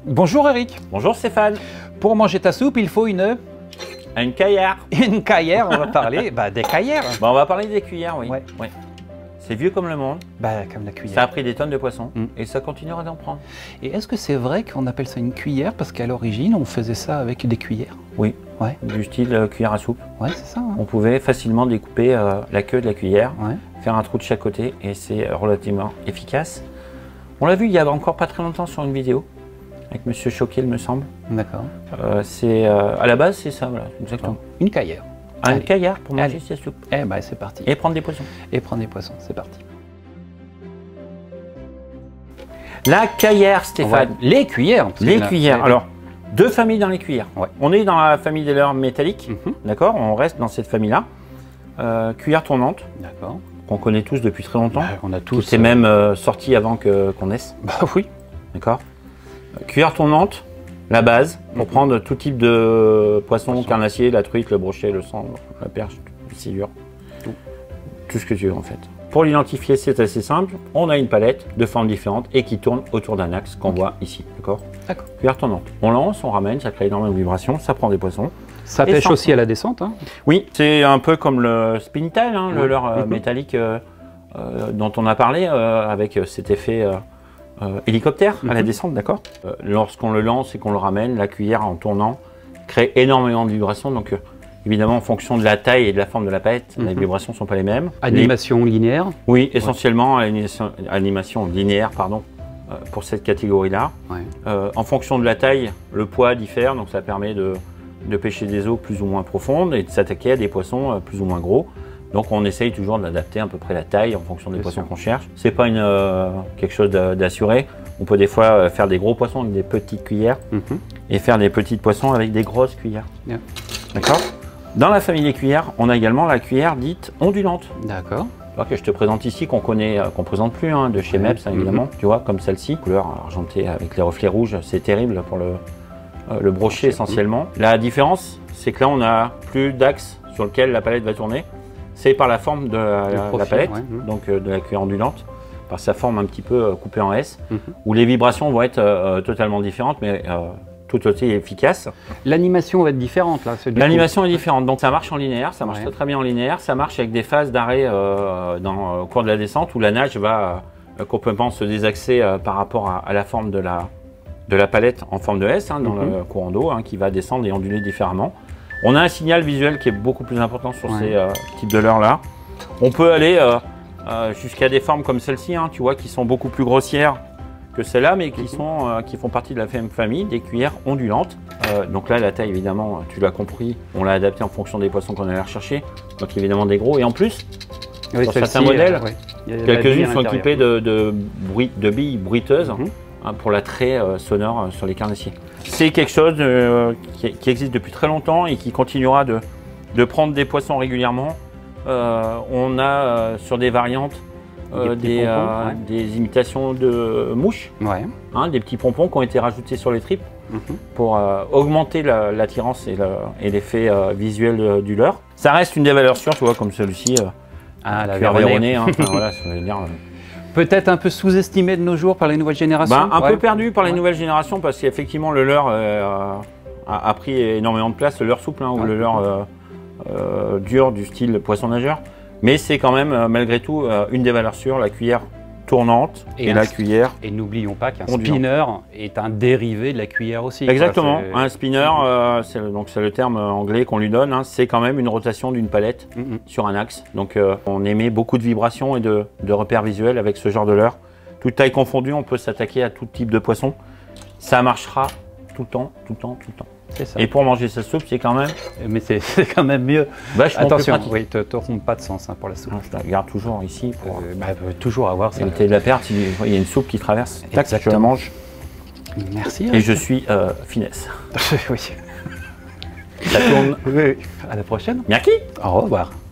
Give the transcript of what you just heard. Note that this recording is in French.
Bonjour Eric. Bonjour Stéphane. Pour manger ta soupe, il faut une cuillère. Une cuillère, on va parler des cuillères. On va parler des cuillères, oui. Ouais. C'est vieux comme le monde. Comme la cuillère. Ça a pris des tonnes de poissons et ça continuera d'en prendre. Et est-ce que c'est vrai qu'on appelle ça une cuillère parce qu'à l'origine, on faisait ça avec des cuillères? Oui. Ouais. Du style cuillère à soupe. Ouais, c'est ça. Hein. On pouvait facilement découper la queue de la cuillère, ouais. faire un trou de chaque côté et c'est relativement efficace. On l'a vu il y a encore pas très longtemps sur une vidéo avec Monsieur Choquet, il me semble. D'accord. À la base, c'est ça, voilà, exactement. Une cuillère. Une cuillère pour manger sa soupe. C'est parti. Et prendre des poissons. Et prendre des poissons, c'est parti. La cuillère, Stéphane. Ouais. Les cuillères. Les cuillères. Alors, deux familles dans les cuillères. Ouais. On est dans la famille des leurres métalliques, d'accord. On reste dans cette famille-là. Cuillère tournante. D'accord. Qu'on connaît tous depuis très longtemps. On a tous. C'est même sorti avant qu'on naisse. Oui. D'accord. Cuillère tournante. La base, pour prendre tout type de poisson, carnassier, la truite, le brochet, le sang, la perche, le silure, tout ce que tu veux en fait. Pour l'identifier, c'est assez simple. On a une palette de formes différentes et qui tourne autour d'un axe qu'on voit ici. D'accord. Cuillère tournante. On lance, on ramène, ça crée énormément de vibrations, ça prend des poissons. Ça pêche aussi à la descente. Hein. Oui, c'est un peu comme le spintail, hein, le leurre métallique dont on a parlé avec cet effet hélicoptère à la descente, d'accord. Lorsqu'on le lance et qu'on le ramène, la cuillère en tournant crée énormément de vibrations. Donc évidemment en fonction de la taille et de la forme de la palette, les vibrations ne sont pas les mêmes. Animation linéaire. Oui, essentiellement animation linéaire, pardon, pour cette catégorie-là. En fonction de la taille, le poids diffère, donc ça permet de pêcher des eaux plus ou moins profondes et de s'attaquer à des poissons plus ou moins gros. Donc on essaye toujours d'adapter à peu près la taille en fonction des poissons qu'on cherche. C'est pas quelque chose d'assuré. On peut des fois faire des gros poissons avec des petites cuillères et faire des petits poissons avec des grosses cuillères. D'accord. Dans la famille des cuillères, on a également la cuillère dite ondulante. D'accord. Que je te présente ici, qu'on connaît, qu'on présente plus, hein, de chez Mepps évidemment. Tu vois, comme celle-ci, couleur argentée avec les reflets rouges, c'est terrible pour le brochet essentiellement. La différence, c'est que là on a plus d'axe sur lequel la palette va tourner. C'est par la forme de la palette, donc de la cuillère ondulante, par sa forme un petit peu coupée en S, où les vibrations vont être totalement différentes, mais tout aussi efficaces. L'animation va être différente là. L'animation est différente, donc ça marche en linéaire, ça marche très bien en linéaire, ça marche avec des phases d'arrêt au cours de la descente, où la nage va complètement se désaxer par rapport à la forme de la palette en forme de S, hein, dans le courant d'eau, hein, qui va descendre et onduler différemment. On a un signal visuel qui est beaucoup plus important sur ces types de leurres là. On peut aller jusqu'à des formes comme celle-ci, hein, tu vois, qui sont beaucoup plus grossières que celles-là, mais qui font partie de la même famille, des cuillères ondulantes. Donc là, la taille, évidemment, tu l'as compris, on l'a adapté en fonction des poissons qu'on allait rechercher. Donc évidemment des gros. Et en plus, sur certains modèles, quelques-unes sont équipées de billes bruiteuses pour l'attrait sonore sur les carnassiers. C'est quelque chose qui existe depuis très longtemps et qui continuera de prendre des poissons régulièrement. On a sur des variantes des imitations de mouches, des petits pompons qui ont été rajoutés sur les tripes pour augmenter l'attirance et l'effet visuel du leurre. Ça reste une des valeurs sûres, tu vois, comme celui-ci, la Véronée. Voilà, ça veut dire, peut-être un peu sous-estimé de nos jours par les nouvelles générations. Un peu perdu par les nouvelles générations parce qu'effectivement le leurre a pris énormément de place, le leurre souple ou le leurre dur du style poisson nageur. Mais c'est quand même malgré tout une des valeurs sûres, la cuillère tournante et la cuillère. Et n'oublions pas qu'un spinner est un dérivé de la cuillère aussi. Exactement, un spinner, c'est le terme anglais qu'on lui donne, hein, c'est quand même une rotation d'une palette sur un axe. Donc on émet beaucoup de vibrations et de repères visuels avec ce genre de leurre. Toute taille confondue, on peut s'attaquer à tout type de poisson. Ça marchera tout le temps, tout le temps, tout le temps. Ça. Et pour manger sa soupe, c'est quand même... Mais c'est quand même mieux. Attention, oui, te trompe pas de sens pour la soupe. Non, je la garde toujours ici pour toujours avoir ça. De la perte, il y a une soupe qui traverse. Tac, je la mange. Merci. Et je suis finesse. Oui. Ça tourne. À la prochaine. Merci. Au revoir.